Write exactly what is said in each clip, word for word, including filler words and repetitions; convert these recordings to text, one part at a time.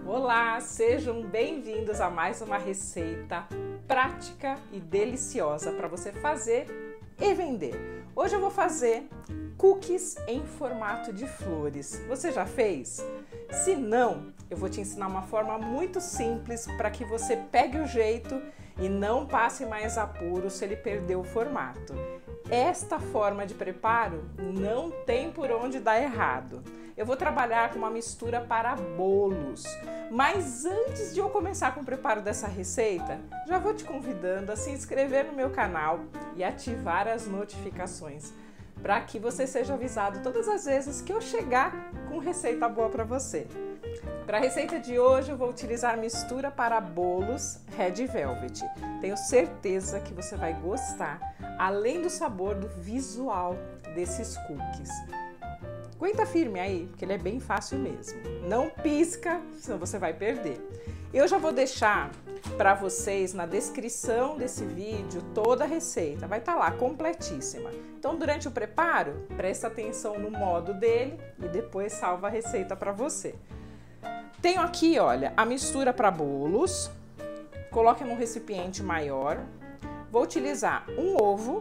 Olá, sejam bem-vindos a mais uma receita prática e deliciosa para você fazer e vender. Hoje eu vou fazer cookies em formato de flores. Você já fez? Se não, eu vou te ensinar uma forma muito simples para que você pegue o jeito e não passe mais apuro se ele perder o formato. Esta forma de preparo não tem por onde dar errado. Eu vou trabalhar com uma mistura para bolos, mas antes de eu começar com o preparo dessa receita, já vou te convidando a se inscrever no meu canal e ativar as notificações, para que você seja avisado todas as vezes que eu chegar com receita boa para você. Para a receita de hoje eu vou utilizar mistura para bolos Red Velvet. Tenho certeza que você vai gostar, além do sabor, do visual desses cookies. Aguenta firme aí, porque ele é bem fácil mesmo. Não pisca, senão você vai perder. Eu já vou deixar para vocês na descrição desse vídeo toda a receita. Vai estar lá, completíssima. Então, durante o preparo, presta atenção no modo dele e depois salva a receita para você. Tenho aqui, olha, a mistura para bolos. Coloque num recipiente maior. Vou utilizar um ovo.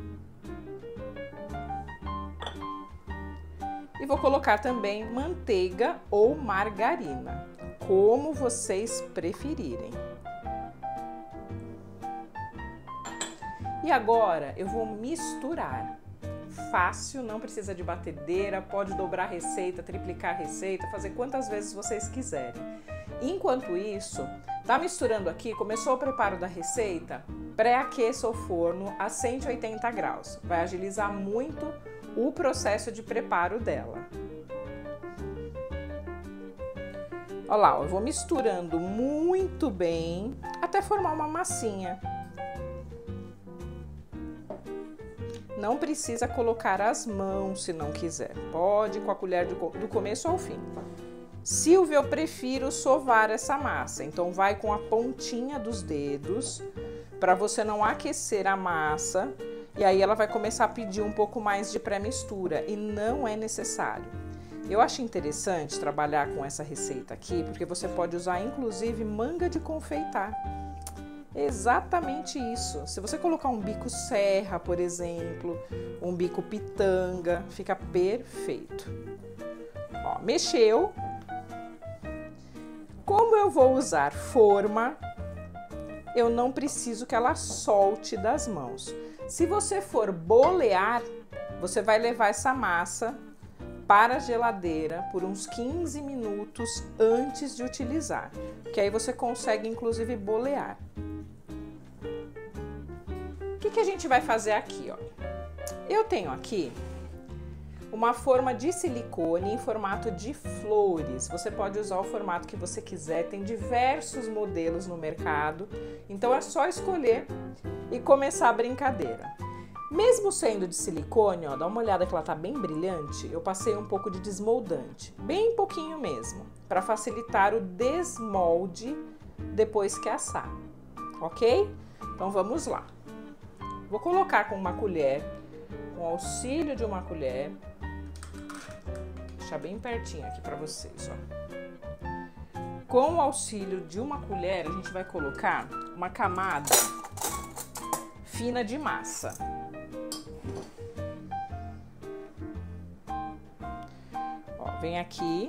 E vou colocar também manteiga ou margarina, como vocês preferirem. E agora eu vou misturar. Fácil, não precisa de batedeira, pode dobrar a receita, triplicar a receita, fazer quantas vezes vocês quiserem. Enquanto isso, tá misturando aqui, começou o preparo da receita, pré-aqueça o forno a cento e oitenta graus. Vai agilizar muito o processo de preparo dela. Olha lá, eu vou misturando muito bem até formar uma massinha. Não precisa colocar as mãos se não quiser. Pode com a colher do começo ao fim. Silvia, eu prefiro sovar essa massa, então vai com a pontinha dos dedos para você não aquecer a massa. E aí ela vai começar a pedir um pouco mais de pré-mistura e não é necessário. Eu acho interessante trabalhar com essa receita aqui, porque você pode usar inclusive manga de confeitar. Exatamente isso. Se você colocar um bico serra, por exemplo, um bico pitanga, fica perfeito. Ó, mexeu. Como eu vou usar forma, eu não preciso que ela solte das mãos. Se você for bolear, você vai levar essa massa para a geladeira por uns quinze minutos antes de utilizar, que aí você consegue inclusive bolear. O que que a gente vai fazer aqui, ó? Eu tenho aqui uma forma de silicone em formato de flores. Você pode usar o formato que você quiser, tem diversos modelos no mercado, então é só escolher e começar a brincadeira. Mesmo sendo de silicone, ó, dá uma olhada que ela tá bem brilhante, eu passei um pouco de desmoldante, bem pouquinho mesmo, para facilitar o desmolde depois que assar, ok? Então vamos lá. Vou colocar com uma colher, com auxílio de uma colher, deixar bem pertinho aqui para vocês, ó. Com o auxílio de uma colher, a gente vai colocar uma camada fina de massa. Ó, vem aqui.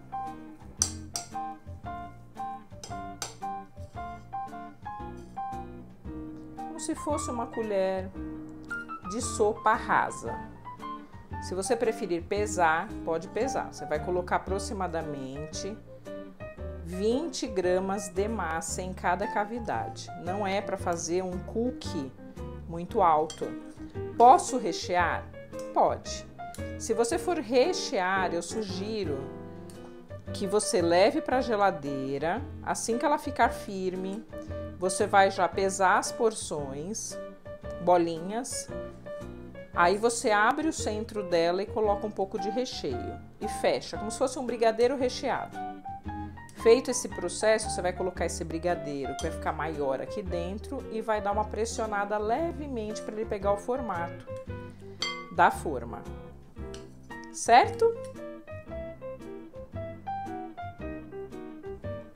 Como se fosse uma colher de sopa rasa. Se você preferir pesar, pode pesar. Você vai colocar aproximadamente vinte gramas de massa em cada cavidade. Não é para fazer um cookie muito alto. Posso rechear? Pode. Se você for rechear, eu sugiro que você leve para a geladeira. Assim que ela ficar firme, você vai já pesar as porções, bolinhas. Aí você abre o centro dela e coloca um pouco de recheio e fecha, como se fosse um brigadeiro recheado. Feito esse processo, você vai colocar esse brigadeiro que vai ficar maior aqui dentro e vai dar uma pressionada levemente para ele pegar o formato da forma. Certo?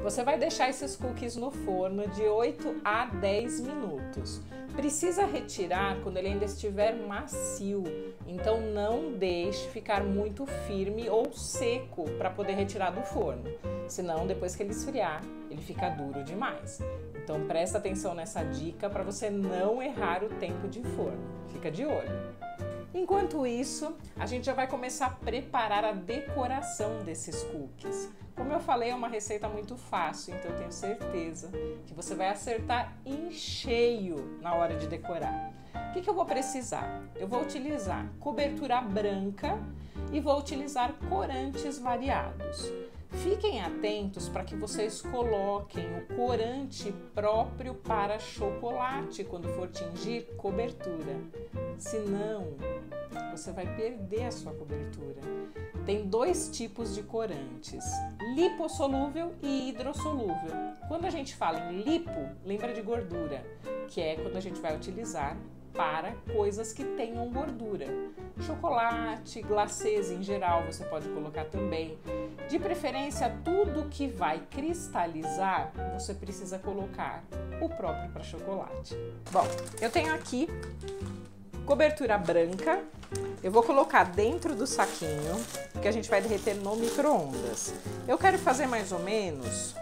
Você vai deixar esses cookies no forno de oito a dez minutos. Precisa retirar quando ele ainda estiver macio, então não deixe ficar muito firme ou seco para poder retirar do forno, senão depois que ele esfriar, ele fica duro demais. Então presta atenção nessa dica para você não errar o tempo de forno, fica de olho. Enquanto isso, a gente já vai começar a preparar a decoração desses cookies. Como eu falei, é uma receita muito fácil, então eu tenho certeza que você vai acertar em cheio na hora de decorar. O que que eu vou precisar? Eu vou utilizar cobertura branca e vou utilizar corantes variados. Fiquem atentos para que vocês coloquem o corante próprio para chocolate quando for tingir cobertura. Senão, você vai perder a sua cobertura. Tem dois tipos de corantes, lipossolúvel e hidrossolúvel. Quando a gente fala em lipo, lembra de gordura, que é quando a gente vai utilizar para coisas que tenham gordura. Chocolate, glacês em geral, você pode colocar também. De preferência, tudo que vai cristalizar, você precisa colocar o próprio para chocolate. Bom, eu tenho aqui cobertura branca. Eu vou colocar dentro do saquinho, que a gente vai derreter no micro-ondas. Eu quero fazer mais ou menos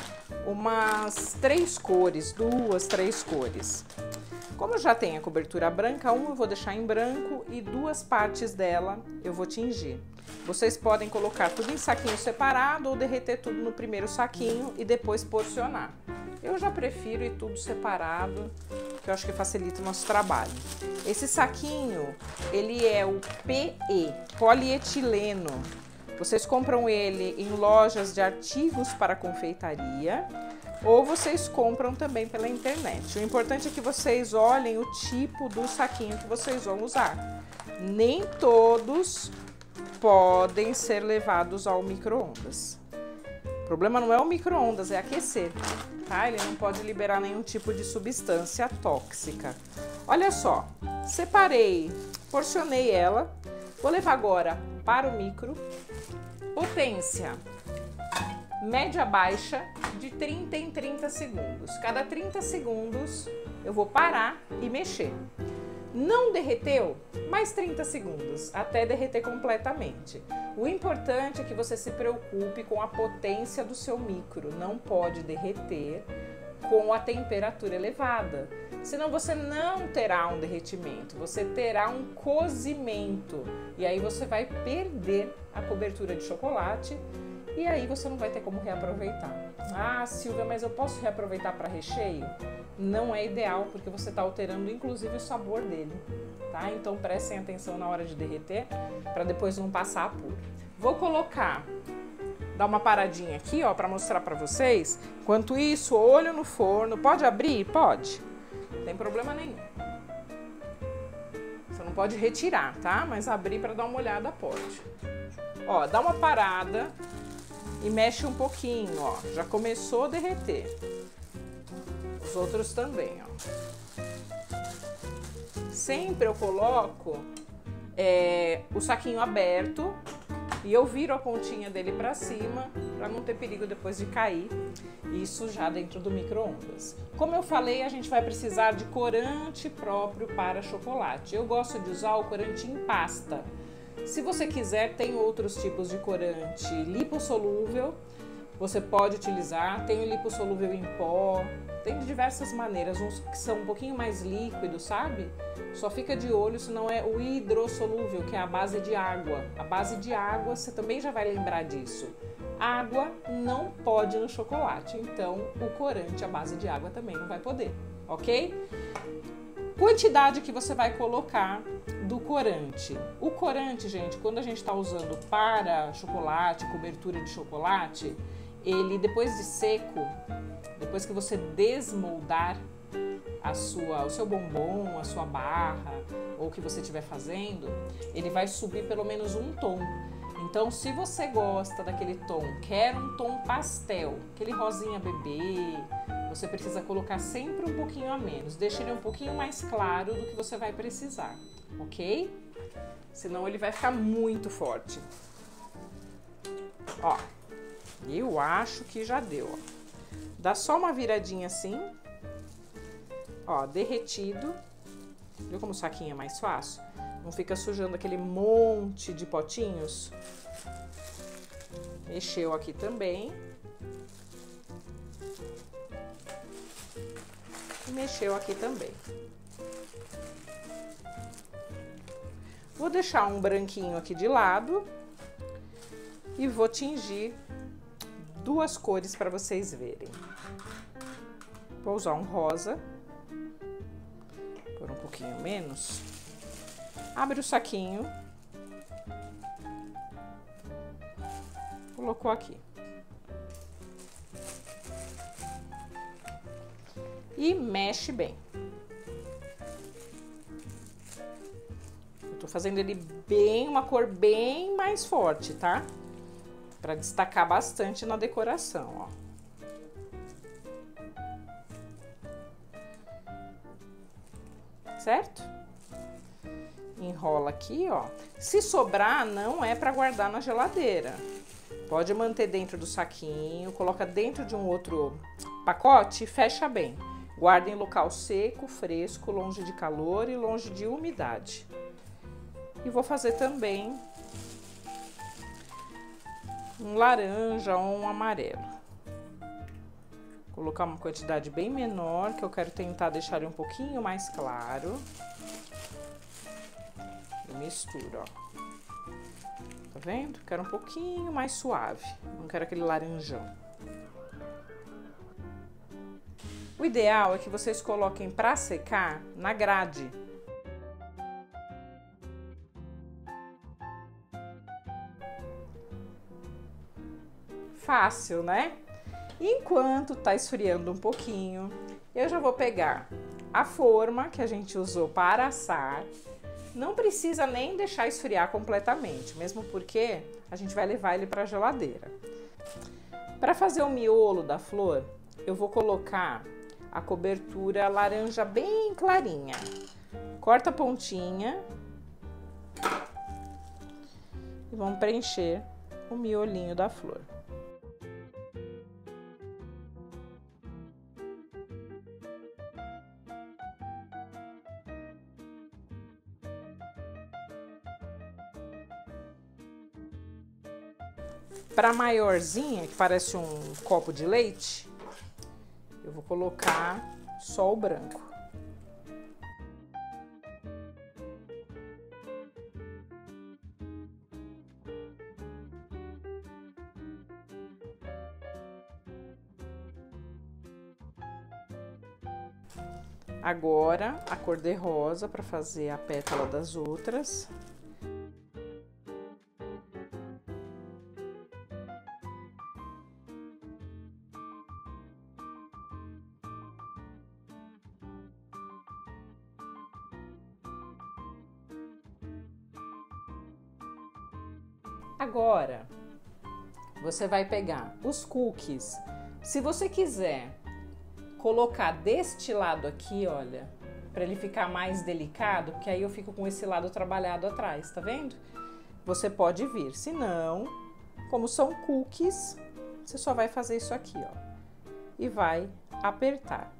umas três cores, duas, três cores. Como eu já tenho a cobertura branca, uma eu vou deixar em branco e duas partes dela eu vou tingir. Vocês podem colocar tudo em saquinho separado ou derreter tudo no primeiro saquinho e depois porcionar. Eu já prefiro ir tudo separado, que eu acho que facilita o nosso trabalho. Esse saquinho, ele é o P E, polietileno. Vocês compram ele em lojas de artigos para confeitaria ou vocês compram também pela internet. O importante é que vocês olhem o tipo do saquinho que vocês vão usar. Nem todos podem ser levados ao micro-ondas. O problema não é o micro-ondas, é aquecer, tá? Ele não pode liberar nenhum tipo de substância tóxica. Olha só, separei, porcionei ela. Vou levar agora para o micro. Potência média baixa de trinta em trinta segundos. Cada trinta segundos eu vou parar e mexer. Não derreteu? Mais trinta segundos, até derreter completamente. O importante é que você se preocupe com a potência do seu micro. Não pode derreter com a temperatura elevada, senão você não terá um derretimento, você terá um cozimento. E aí você vai perder a cobertura de chocolate e aí você não vai ter como reaproveitar. Ah, Silvia, mas eu posso reaproveitar para recheio? Não é ideal, porque você está alterando inclusive o sabor dele, tá? Então prestem atenção na hora de derreter, para depois não passar apuro. Vou colocar, dar uma paradinha aqui, ó, para mostrar para vocês. Enquanto isso, olho no forno. Pode abrir? Pode. Não tem problema nenhum. Você não pode retirar, tá? Mas abrir para dar uma olhada pode. Ó, dá uma parada e mexe um pouquinho, ó. Já começou a derreter. Os outros também, ó. Sempre eu coloco é, o saquinho aberto e eu viro a pontinha dele para cima para não ter perigo depois de cair. Isso já dentro do micro-ondas. Como eu falei, a gente vai precisar de corante próprio para chocolate. Eu gosto de usar o corante em pasta. Se você quiser, tem outros tipos de corante lipossolúvel, você pode utilizar. Tem o lipossolúvel em pó, tem de diversas maneiras, uns que são um pouquinho mais líquidos, sabe? Só fica de olho se não é o hidrossolúvel, que é a base de água. A base de água, você também já vai lembrar disso. Água não pode no chocolate, então o corante à base de água também não vai poder, ok? Quantidade que você vai colocar do corante. O corante, gente, quando a gente está usando para chocolate, cobertura de chocolate, ele depois de seco, depois que você desmoldar a sua, o seu bombom, a sua barra, ou o que você estiver fazendo, ele vai subir pelo menos um tom. Então, se você gosta daquele tom, quer um tom pastel, aquele rosinha bebê, você precisa colocar sempre um pouquinho a menos. Deixa ele um pouquinho mais claro do que você vai precisar, ok? Senão ele vai ficar muito forte. Ó, eu acho que já deu, ó. Dá só uma viradinha assim. Ó, derretido. Viu como o saquinho é mais fácil? Não fica sujando aquele monte de potinhos. Mexeu aqui também. E mexeu aqui também. Vou deixar um branquinho aqui de lado. E vou tingir duas cores para vocês verem. Vou usar um rosa. Por um pouquinho menos. Abre o saquinho. Colocou aqui. E mexe bem. Eu tô fazendo ele bem, uma cor bem mais forte, tá? Pra destacar bastante na decoração, ó. Certo? Enrola aqui, ó. Se sobrar, não é pra guardar na geladeira. Pode manter dentro do saquinho, coloca dentro de um outro pacote e fecha bem. Guarda em local seco, fresco, longe de calor e longe de umidade. E vou fazer também um laranja ou um amarelo. Colocar uma quantidade bem menor, que eu quero tentar deixar ele um pouquinho mais claro. E misturo, ó. Tá vendo? Quero um pouquinho mais suave. Não quero aquele laranjão. O ideal é que vocês coloquem para secar na grade. Fácil, né? Enquanto tá esfriando um pouquinho, eu já vou pegar a forma que a gente usou para assar. Não precisa nem deixar esfriar completamente, mesmo porque a gente vai levar ele para a geladeira. Para fazer o miolo da flor, eu vou colocar a cobertura laranja bem clarinha. Corta a pontinha e vamos preencher o miolinho da flor. Para maiorzinha, que parece um copo de leite, eu vou colocar só o branco. Agora, a cor de rosa para fazer a pétala das outras. Agora, você vai pegar os cookies. Se você quiser colocar deste lado aqui, olha, para ele ficar mais delicado, porque aí eu fico com esse lado trabalhado atrás, tá vendo? Você pode vir. Se não, como são cookies, você só vai fazer isso aqui, ó, e vai apertar.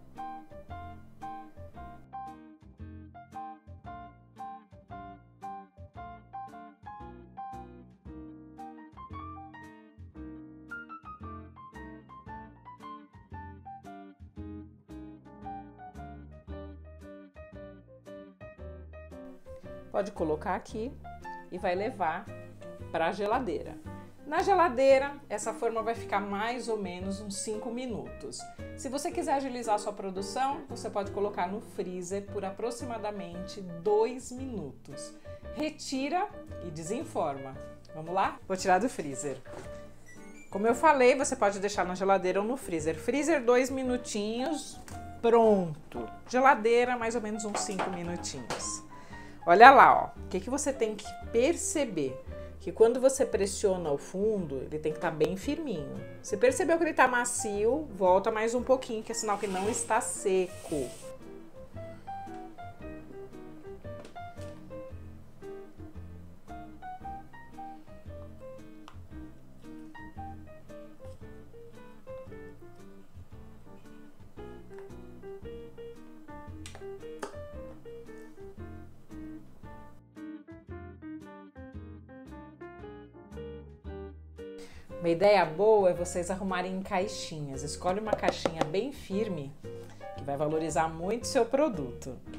Pode colocar aqui e vai levar para a geladeira. Na geladeira, essa forma vai ficar mais ou menos uns cinco minutos. Se você quiser agilizar a sua produção, você pode colocar no freezer por aproximadamente dois minutos. Retira e desenforma. Vamos lá? Vou tirar do freezer. Como eu falei, você pode deixar na geladeira ou no freezer. Freezer, dois minutinhos, pronto. Geladeira, mais ou menos uns cinco minutinhos. Olha lá, ó, o que que você tem que perceber? Que quando você pressiona o fundo, ele tem que estar bem firminho. Se percebeu que ele está macio, volta mais um pouquinho, que é sinal que não está seco. Uma ideia boa é vocês arrumarem em caixinhas. Escolhe uma caixinha bem firme, que vai valorizar muito seu produto.